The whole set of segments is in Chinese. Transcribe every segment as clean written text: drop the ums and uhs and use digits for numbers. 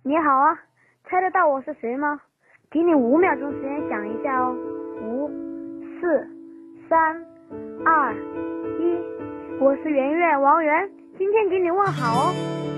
你好啊，猜得到我是谁吗？给你5秒钟时间想一下哦。5、4、3、2、1，我是圆圆王源，今天给你问好哦。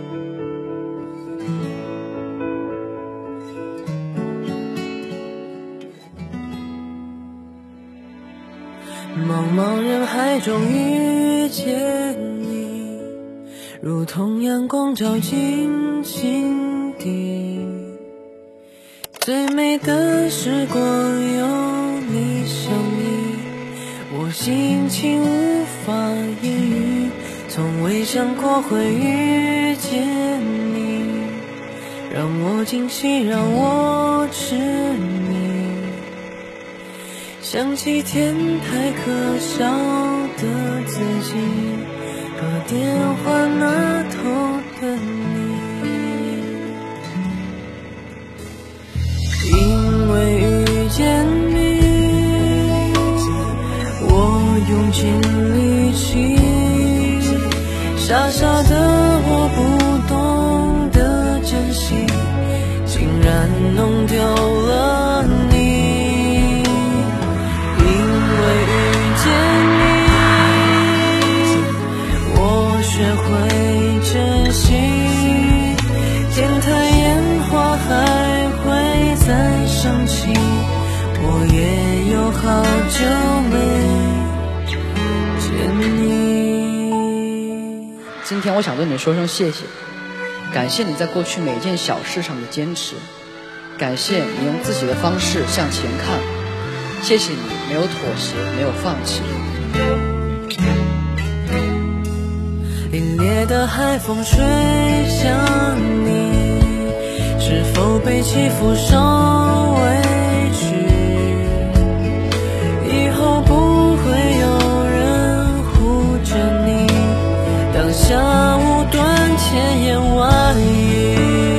茫茫人海中遇见你，如同阳光照进心底。最美的时光有你相依，我心情无法言喻，从未想过会遇见你，让我惊喜，让我痴迷。想起天台可笑的自己和电话那头的你，因为遇见你，我用尽力气，傻傻的我不懂得珍惜，竟然弄丢了你。学会珍惜，天台烟花还会再升起，我也有好久没见你。 今天我想对你说声谢谢，感谢你在过去每一件小事上的坚持，感谢你用自己的方式向前看，谢谢你没有妥协，没有放弃。 凛冽的海风吹向你，是否被欺负受委屈，以后不会有人护着你，当下无端千言万语，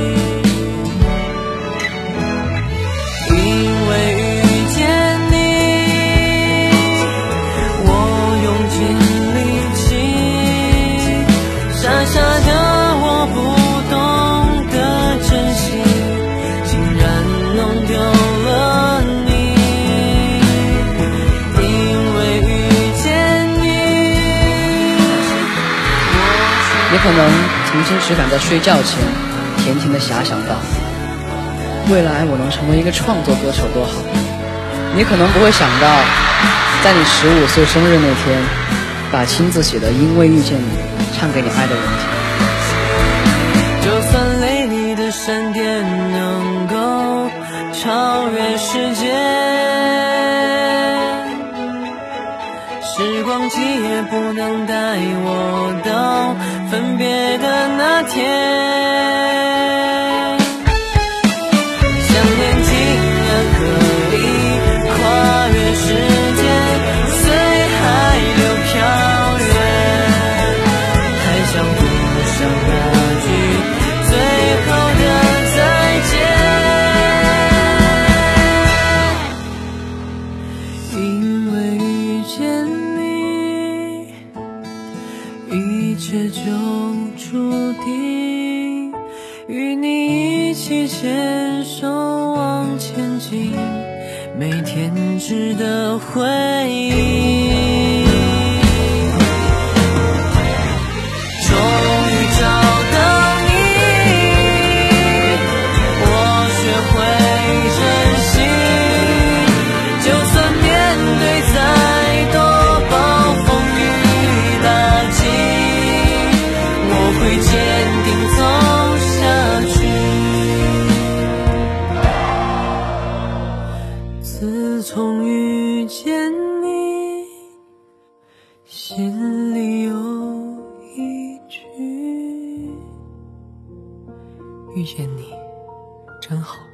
因为遇见你，我用尽力气，傻傻的我不懂得珍惜，竟然弄丢了你，因为遇见你。 也可能曾经只敢在睡觉前甜甜的遐想到，未来我能成为一个创作歌手多好。你可能不会想到，在你15岁生日那天，把亲自写的《因为遇见你》唱给你爱的人听。 就算雷厉的闪电能够超越时间，时光机也不能带我到分别的那天。想念竟然可以跨越时间，随海流飘远，还想不想那句最后的再见。因为遇见你，一切就注定，与你一起牵手往前进，每天值得回忆。终于找到你，我学会珍惜，就算面对再多暴风雨打击，我会坚定走下去。自从遇见你，心里有一句，遇见你真好。